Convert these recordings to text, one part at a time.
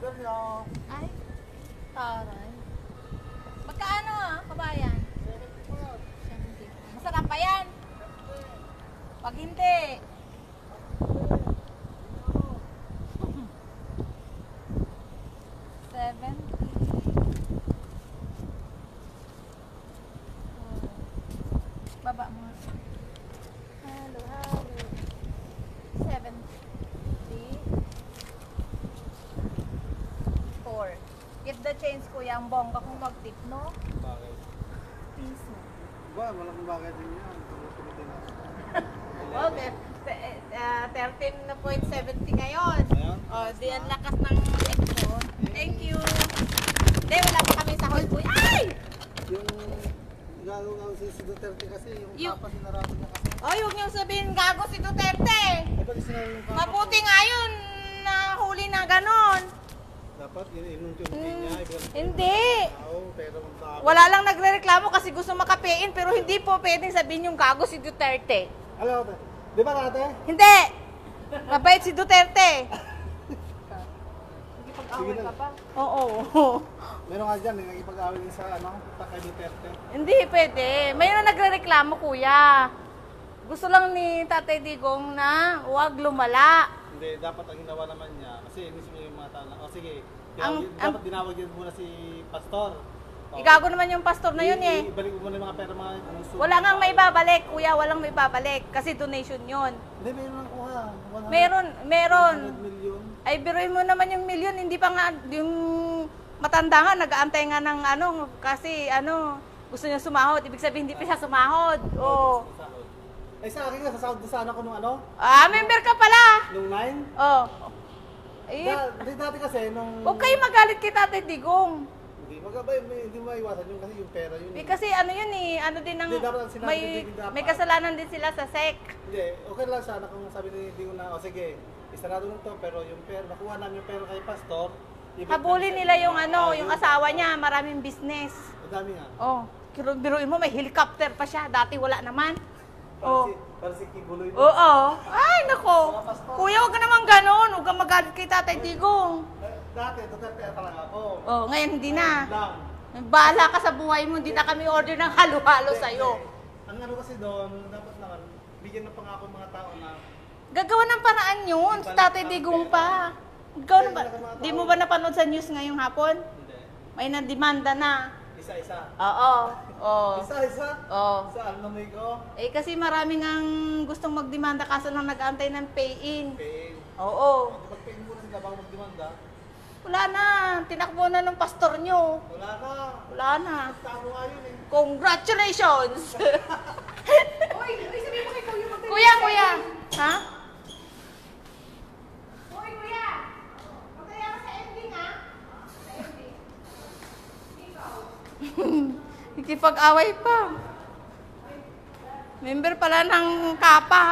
order nyo. Ay, taray. Magkaano kabayan? 70. Masarap pa yan? Pag hindi. Baba mo. Halo, halo. 74. Give the change, kuya. Ang bongga kung mag-tip, no? Bakit? Piso. Ba, malaking bagay din yan. Tumutuloy din ako. Okay. 13.70 ngayon. Ayan. Oh, di ang lakas ng expo. Thank you. Hindi, wala pa kami sa hall, kuya. Ay! Yung gano'n si Duterte kasi, yung Yung- papa sinarado niya kasi. Ay, huwag niyong sabihin gago si Duterte. Eh, pag sinabi yung papa Mabuti nga yun na huli na ganon. dapat inuntun niya. Hindi. Pero ang sabi. Wala lang nagrereklamo kasi gusto makapein pero hindi po pwedeng sabihin yung gago si Duterte. Alam mo, di ba ate? Hindi. Mabait si Duterte. Sige na. Oo. Meron nga dyan, nagipag-awal din sa kay Duterte. Hindi pwede. Mayroon nagrereklamo, kuya. Gusto lang ni Tatay Digong na huwag lumala. Hindi, dapat ang ginawa naman niya, kasi mismo yung mga tao na, sige, Ang- dapat dinawag din muna si Pastor. Igago naman yung pastor na yun eh. Ibalik mo muna yung mga pera, mga uso. Wala ngang may babalik, kuya. Walang may babalik. Kasi donation yun. Hindi, meron lang kuha. 100 Meron. 100 million. Ay, biruin mo naman yung milyon. Hindi pa nga, yung matanda nga, nag-aantay nga ng kasi gusto niya sumahod. Ibig sabihin, hindi pa siya sumahod. Oo. Sahod. Ay, sa akin nga, sasahod doon sana ko nung Member ka pala. nung 9. Oh. Eh, Dati kasi, nung... huwag kayo magalit kay Tatay Digong. Hindi maiwasan yun kasi yung pera yun. Eh, kasi ano yun eh, ano din ng, Hindi, dapat ang sinabi ni Digong dapat. may kasalanan din sila sa SEC. Hindi, okay lang sana kung sabi ni Digong na, sige, isarado na to, pero yung pera, nakuha namin yung pera kay Pastor. Habulin nila yung yung asawa niya, maraming business. Ang dami nga. Oh, biruin mo, may helicopter pa siya. Dati wala naman. Oh. Para si Kibuloy. Oo. Ay, nako. Kuya, huwag ka naman ganon. Huwag kang magalit kay Tatay Digong. Dati, Duterte talaga ako. Oh, ngayon hindi na. Lang. Bahala ka sa buhay mo. Hindi na kami order ng halo-halo sa'yo. Ang ano kasi doon, dapat naman, bigyan ng pangako mga tao na, Gagawa ng paraan yun. Si Tatay Digong pa. Di mo ba napanood sa news ngayong hapon? hindi, May na-demanda na. isa-isa. Oo. Oo. Isa-isa? Oo. Saan na may ko? Eh kasi maraming ang gustong magdemanda kaso lang nag-aantay ng pay-in. Pay. Oo. Pag-pay muna sila bago magdemanda, Wala na. Tinakbo na ng pastor nyo. wala na. Wala na. Tamo nga yun eh. Congratulations! Uy, sabihin mo kay Kuya mag- Kuya! Ha? Uy, Kuya! Magkaya ka sa ending, ha? Sa ending. Ikaw. Nakipag-away pa. Member pala ng kapa.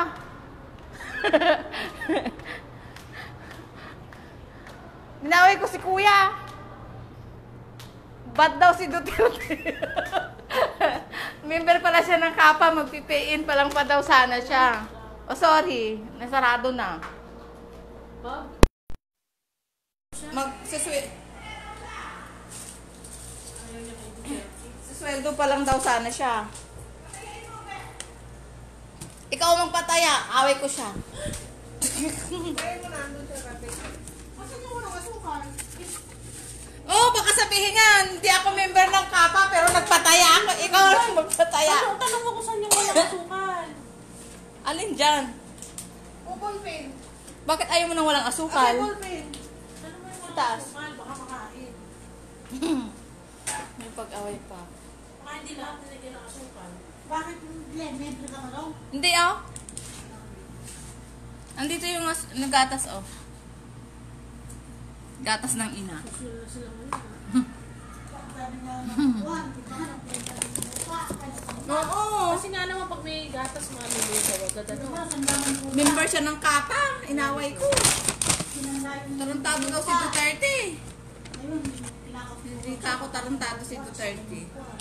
Minaway ko si Kuya. Bad daw si Duterte. Member pala siya ng kapa, magpipain pa lang pa daw sana siya. Oh, sorry, nasarado na. Sweldo pa lang daw sana siya. Ikaw magpataya, away ko siya. Oh, baka sabihin nga, hindi ako member ng kapa pero nagpataya ako. Ikaw lang magpataya. Tanong mo kung saan yung walang asukal. Alin dyan? O, ballpen. Bakit ayaw mo nang walang asukal? Ballpen. Tanong mo yung walang Taas. asukal, baka makain. May pag-away pa. Baka hindi lahat nilagyan ng asukal. Bakit member ka na Hindi oh. Andito yung nagatas oh. Gatas ng ina. Sila mo yun. Oo. Kasi nga naman pag may gatas, mamili ka. Wag ka Member siya ng kapa. Inaway ko. Tarantado daw si Duterte. Hindi ka ako tarantado si Duterte.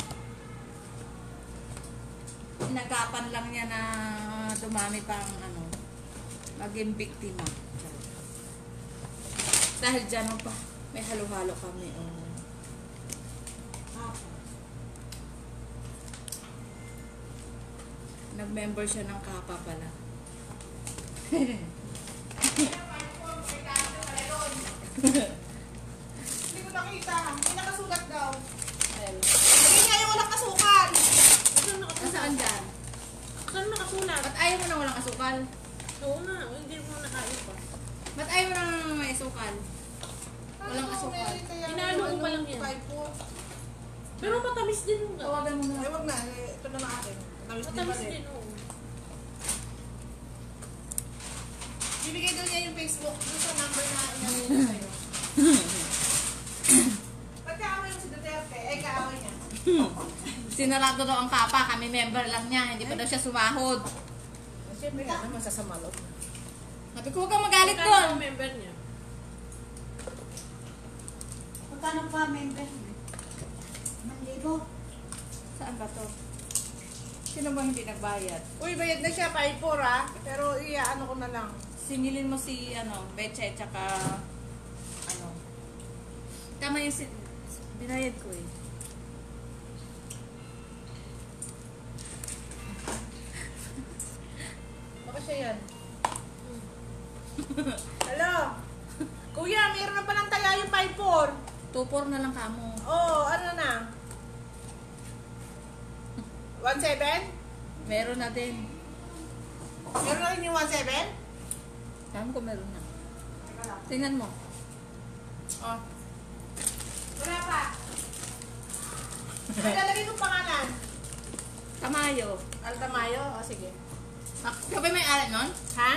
Inagapan lang niya na dumami pang maging biktima. Dahil dyan pa. May halo-halo kami. Nag-member siya ng Kapa pala. Hindi ko nakita. May nakasulat daw. Ayun. Hindi nga yung walang kasukal. Nasaan dyan? Saan nakasulat? Ba't ayaw mo nang walang asukal? Oo nga, hindi mo nakain pa. Ba't ayaw mo nang may asukal? Walang asukal. Hinalo ko pa lang yan. Pero matamis din yung Tawagan mo Ay, na. wag na. Ito na lang akin. Matamis din, oo. Bibigay daw niya yung Facebook doon sa number na inano sa'yo. Ba't kaaway yung si Duterte? Ay, kaaway niya. Sinarado daw ang Kapa. Kami member lang niya. Hindi pa daw siya sumahod. Siyempre nga naman sasamalot. Sabi ko, huwag kang magalit Magkano doon. ang member niya? Magkano pa member mo? 1,000. Saan ba to? Sino ba hindi nagbayad? Uy, bayad na siya 5-4 ah. Pero ano ko na lang. Singilin mo si, Beche, tsaka, tama yung, binayad ko eh. Baka siya yan. Hello? Kuya, mayroon na palang taya yung 5-4. 2-4 na lang kamo. Oh, ano na? 1-7? Meron na din. Meron na rin yung 1-7? Kamo ko meron na. Tingnan mo. Oh. Wala pa. Ay, lalagay kong pangalan. Tamayo. Altamayo? O, sige. Kapag may alat nun? Ha?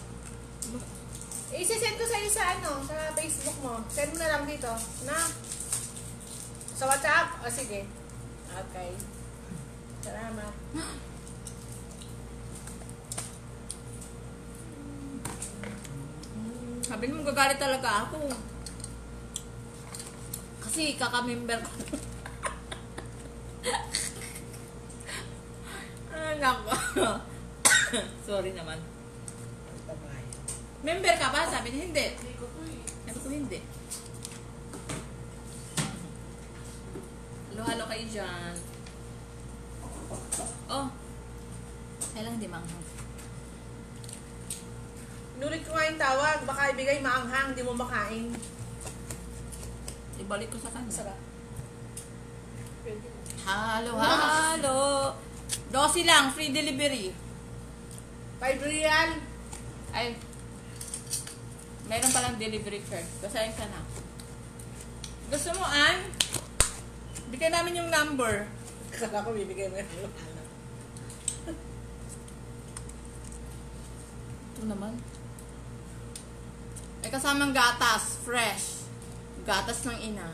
I-send ko sa'yo sa sa Facebook mo. Send mo na lang dito. Na? Sa WhatsApp? O, sige. Okay. Salamat. Sabi mo, gagalit talaga ako. Kasi kaka-member ko. Nako. Sorry naman. Altamayo. Member ka ba? Sabi niya, hindi. Hindi ko po eh. Sabi ko, hindi. Halo-halo kayo dyan. Oh. Kailang hindi manghang. Inulit ko nga yung tawag. Baka ibigay maanghang, hindi mo makain. Ibalik ko sa kanya. Sarap. Halo-halo. 12 lang, free delivery. 5 real. Ay, meron palang delivery charge. Basahin ka na. Gusto mo, Ann? Bigyan namin yung number. Kala ko bibigay mo yung Ito naman. Ay, kasamang gatas. Fresh. Gatas ng ina.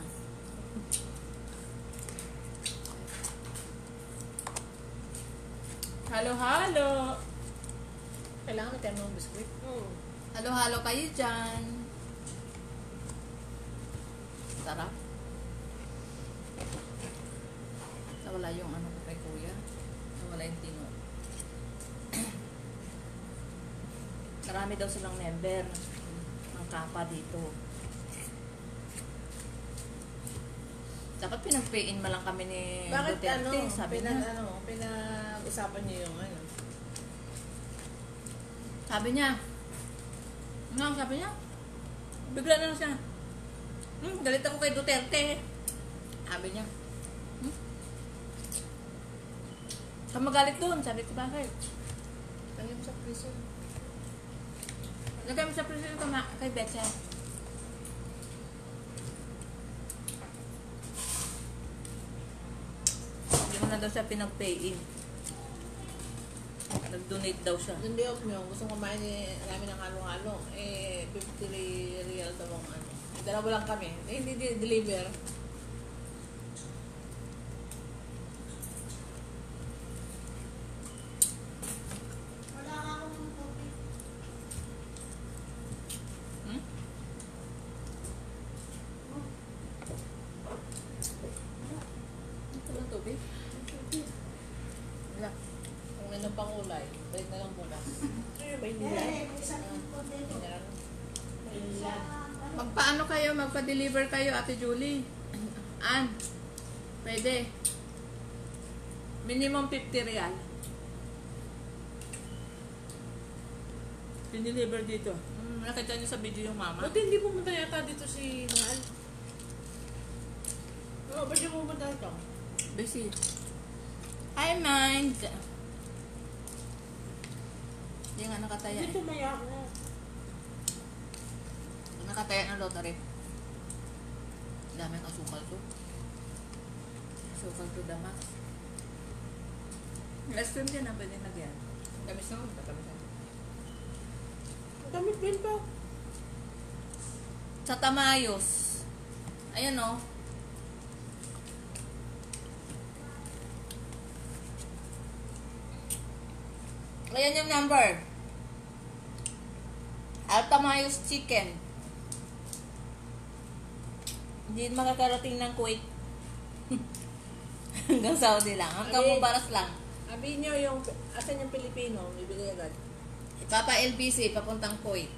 Halo-halo. Kailangan may termo ng biskuit. Oo. Halo-halo kayo dyan. Sarap. Nawala yung ko kay kuya. Nawala yung tino. Marami daw silang member ng Kapa dito. Dapat pinag-pay-in ma lang kami ni Bakit Duterte. Sabi niya. pinag-usapan niyo yung Sabi niya. Ano sabi niya? Bigla na lang siya. Galit ako kay Duterte. Sabi niya. Ka magalit doon. Sabi ko, bakit? Lagyan mo sa prison. Lagay mo sa president kay Betcha. Hindi mo na daw siya pinag-pay-in. Nag-donate daw siya. Hindi ako nyo. Gusto kumain namin ng halo-halo. 50 real daw ang dalawa lang kami. Hindi deliver. Wala ka akong tubig. Hmm? Ito lang tubig? Wala. Kung ano pang ulay, balik na lang bukas. Ano ba yung nila? May isang konti. Yan. Sa Magpaano kayo, magpa-deliver kayo, Ate Julie. An, pwede. Minimum 50 real. Piniliver dito. Nakita niyo sa video yung mama? Buti hindi pumunta yata dito si Mahal. Oo, ba't yung pumunta ito? Busy. Hi, Mind. Hindi nga nakataya Hindi tumaya ako. Nakataya ng lottery. Daming asukal to. Asukal to the max. Ice cream din na pwede nagyan. Tamis na ako. Tamis na. Damit din to. Sa Tamayos. Ayan o. Ayan yung number. Altamayos Chicken. Hindi makakarating ng Kuwait. Hanggang Saudi lang. Hanggang Abi. Mubarak lang. Sabihin nyo yung, asan yung Pilipino, bibili agad. Papa LBC, papuntang Kuwait.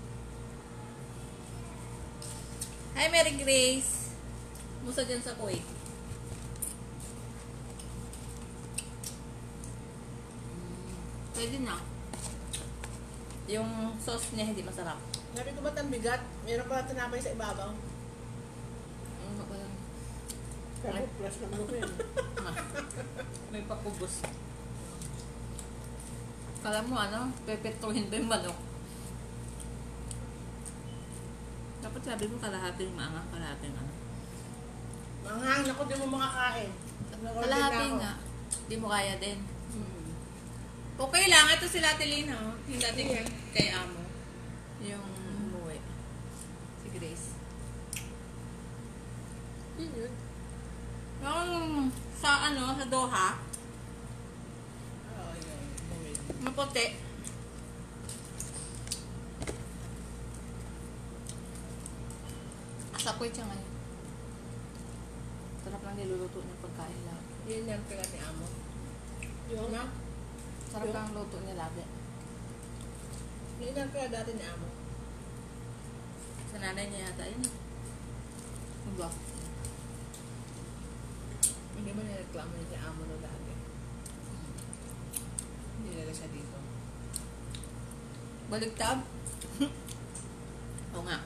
Hi, Mary Grace. Musta dyan sa Kuwait? Pwede na. Yung sauce niya hindi masarap. Sabi ko ba't ang bigat? Meron pa tinapay sa ibabaw. Ano ba lang? Pero plus naman ako yun. May pakubos. Kala mo ano, pepetruhin ba yung manok? Dapat sabi mo kalahating maangang, kalahating ano. Manghang, ako di mo makakain. Kalahati nga. Di mo kaya din. Okay lang. Ito sila Atelina. Oh. Yung dating kay Amo. Yung umuwi. Si Grace. Yun yun. Yung sa ano, sa Doha, Oo, yun. Bumili. maputi. Asapoy siya ngayon. Sarap lang niluluto niya pagkain lang. Yun yung pila ni Amo. Yung? Na? Sarap lang luto niya lagi. Yun yung pila dati ni Amo. Sa nanay niya yata yun. Diba? Hindi mo nireklamo niya si Amo no dati. Hindi nila siya dito. Baligtad? Oo nga.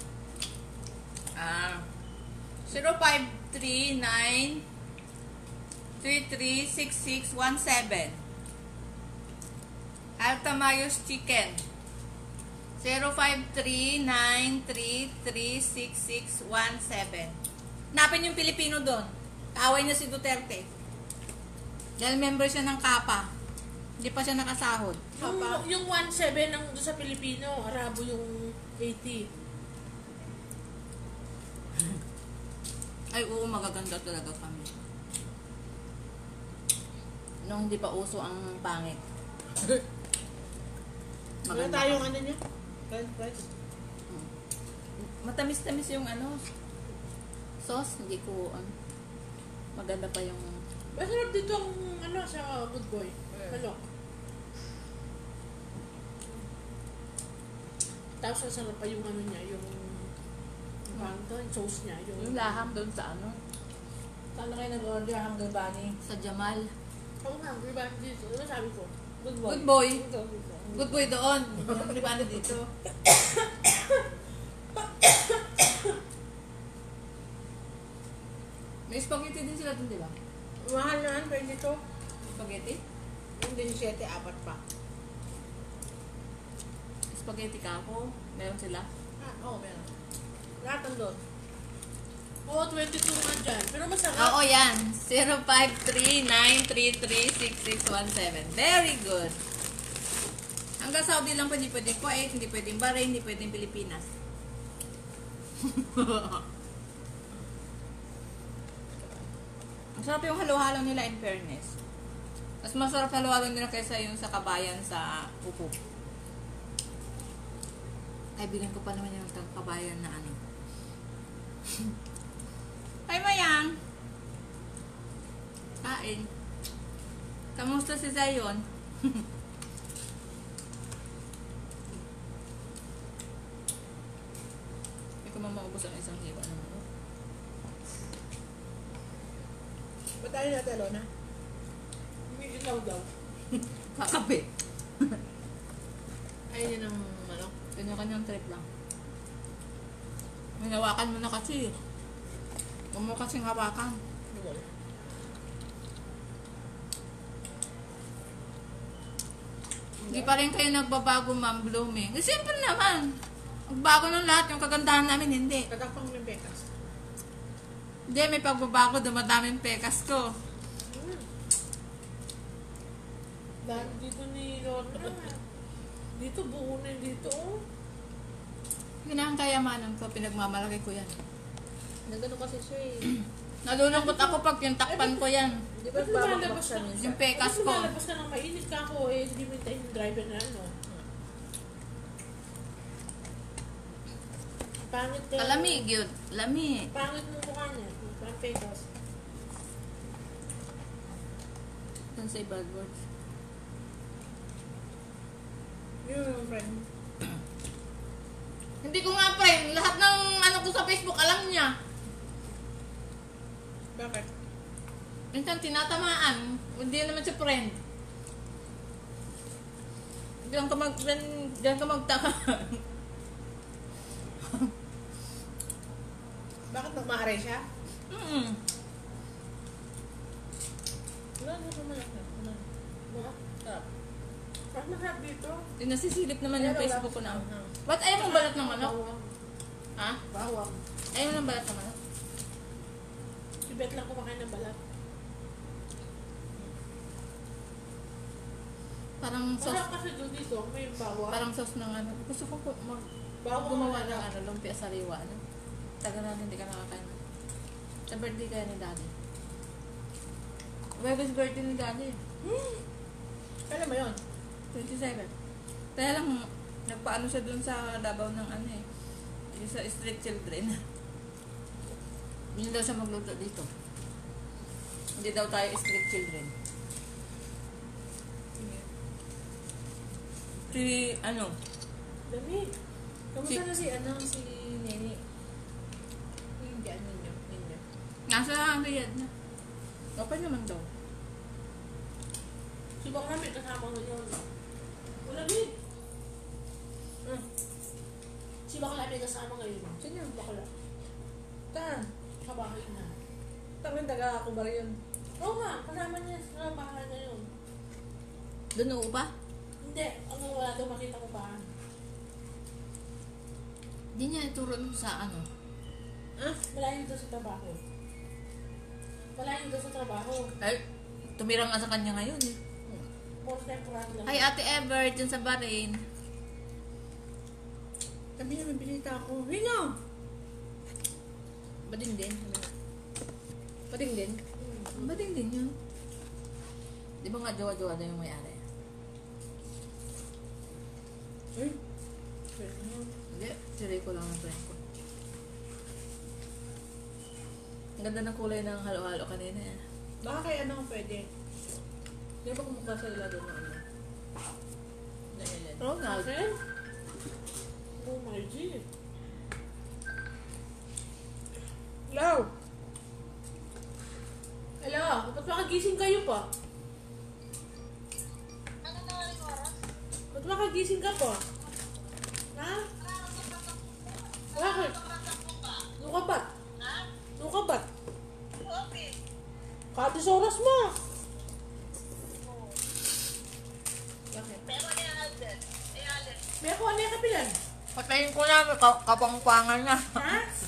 0539-336617. Altamayos Chicken. 0539-336617. Napin yung Pilipino doon. Kaaway niya si Duterte. Dahil member siya ng KAPA. Hindi pa siya nakasahod. Yung 17 ang doon sa Pilipino, Arabo yung 80. Ay, oo, magaganda talaga kami. Nung hindi pa uso ang pangit. Ano tayong ano niya? French fries? Matamis-tamis yung ano, sauce. Hindi ko, maganda pa yung... Masarap dito ang ano sa Good Boy. Kalok. Tapos masarap pa yung ano niya, yung yung sauce niya. Yung laham doon sa ano, Saan na kayo nag-order hanggang bani? sa Jamal. Oo nga, hungry bani dito. Ano sabi ko? Good boy. Good boy. Dito, dito. Good boy doon. Yung libano dito. May spaghetti din sila dun, di ba? Mahal na yan, pero dito. Spaghetti? Yung 17, apat pa. Spaghetti ka ako. Meron sila. Oo, meron. Lahat nandun. Oo, 22 nga dyan. Pero masarap. Oo, yan. 0539336617. Very good. Hanggang Saudi lang pwede Kuwait, hindi pwedeng Bahrain, hindi pwedeng Pilipinas. Ang sarap yung halo-halo nila in fairness. Mas masarap halo-halo nila kaysa yung sa kabayan sa upo. Kaibigan ko pa naman yung kabayan na ano. Ay, Mayang! Kain. Kamusta si Zion? Hindi ko mo maubos ang isang hiwa ng manok. Ba't tayo natin, Alona? May ilaw daw. Kakape. Ayun yun ang manok. Kanya-kanyang trip lang. Hinawakan mo na kasi. Huwag mo kasing hawakan. Hindi pa rin kayo nagbabago, Ma'am Blooming. Kasi siyempre naman, magbago ng lahat. Yung kagandahan namin, hindi. Tatapang ng bekas. Hindi, may pagbabago. Dumadaming pekas ko. Dahil dito ni Lorna. Dito, buo na yun dito. Oh. Yun ang kayamanan ko. Pinagmamalaki ko yan. Nagano kasi siya eh. Nalulungkot ako pag yung takpan ko yan. Di ba Ba't lumalabas babakbak siya ka? minsan? Yung pekas Ba't ko. lumalabas ka ng mainit ka ako eh. Hindi mo tayo yung driver na ano. Pangit ka. Kalamig yun. Lamig. Pangit mo mukha niya. Parang pekas. Don't say bad words. Yun yung friend. Hindi ko nga, friend. Lahat ng ano ko sa Facebook, alam niya. Bakit? Minsan tinatamaan. Hindi naman siya friend. Diyan ka magtaka. Bakit nagmaaray siya? Mm. Wala na pumalak na. Wala. Parang masarap dito. Nasisilip naman yung Pero Facebook ko wala. na. Ba't ayaw mong balat ng manok? Bawang. Ha? Bawang. Ayaw mo ng balat ng manok? Si Beth lang kumakain ng balat. Parang Wala sauce. kasi doon dito, may bawang. Parang sauce ng ano. Gusto ko po Bawang gumawa ang ng ano. ano, lumpia sariwa. Ano? Taga na hindi ka nakakain. Sa birthday kaya ni Daddy. Webes birthday ni Daddy. Kailan ba yun? 27. Kaya lang, nagpaano siya dun sa Davao ng ano eh. Yung sa street children. Hindi daw siya magluto dito. Hindi daw tayo street children. Si, ano, Dami. Kamusta Si- na si Nene? Yung dyan ninyo. nasa Riyadh na. Okay naman daw. Si Bang namin kasama ko yun. Wala din. Si Bang namin kasama ngayon. Sino yung bakla? Tan. Sa bahay na. Tangin taga ako ba yun? Oo nga, kasama niya sa bahay na yun. Doon upa? Hindi, ang wala daw makita ko pa. Hindi niya ituro nun sa ano. Malayo daw sa trabaho. Malayo daw sa trabaho. Ay, tumirang nga sa kanya ngayon eh. More temporary lang. Hi Ate Ever, dyan sa Bahrain. Sabi niya, may binita ako. Hinga! Bading din. Pating din. Bading din yun. Di ba nga jowa-jowa na yung may-ari? Hindi, si Rico lang ang friend ko. Ang ganda ng kulay ng halo-halo kanina eh. Baka kay ano pwede. Di ba kumukha sila doon na ano? Na Ellen. Ronald. Akin? Oh my G. Hello? Hello? Ba't makagising kayo pa? Ba't makagising ka pa? Ha? Bakit? Lukabat? Lukabat? Kadis oras mo. Bakit? May ako ano yung kapilan? Patayin ko na, kapangpangan na. Ha?